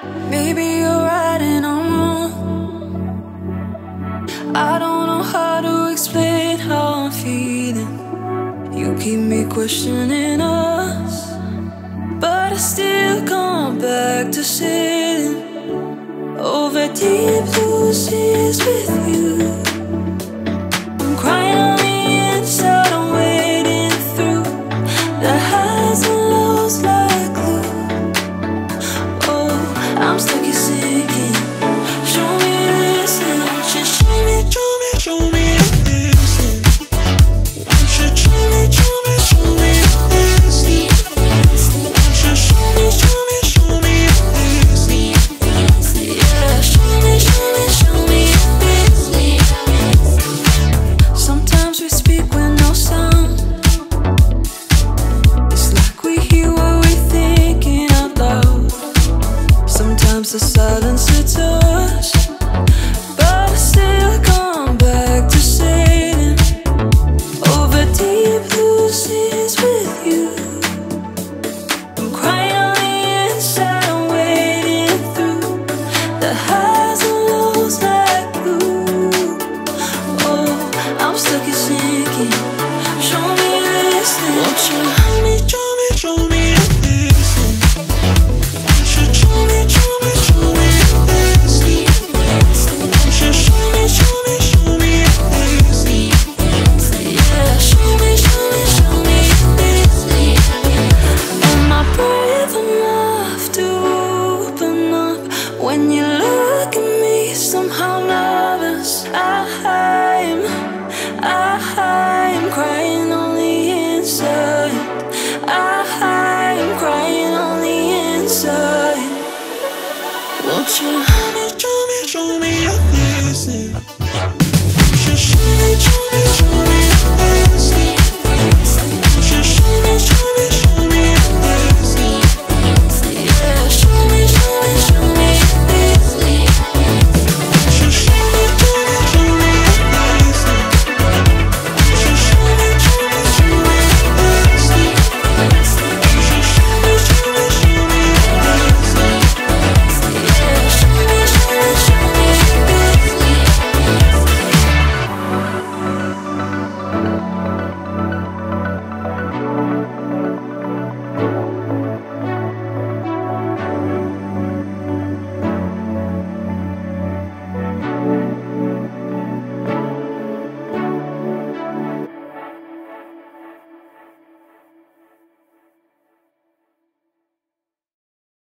Maybe you're right and I'm wrong. I don't know how to explain how I'm feeling. You keep me questioning us, but I still come back to sitting over deep blue seas with you. I'm crying on the inside, I'm wading through the highs and lows like glue. Oh, I'm stuck here sinking. Show me this, just show me, show me, show me this. Won't you show me, show me, show me this? Won't you show me, show me, show me this? Yeah, show me, show me, show me this. Sometimes we speak with no sound. It's like we hear what we're thinking out loud. Sometimes the silence hits us, but I still come back to sitting over deep blue seas with you. I'm crying on the inside, I'm wading through the highs and lows like glue. Oh, I'm stuck here sinking. Show me this thing. Won't you show me, show me, show me this thing? Won't you show me, show me, show me this thing? Won't you show me, show me, show me this thing? Yeah, show me, show me, show me this thing. Am I brave enough to open up when you look at me somehow nervous? I'm crying on the inside. I'm crying on the inside. Won't you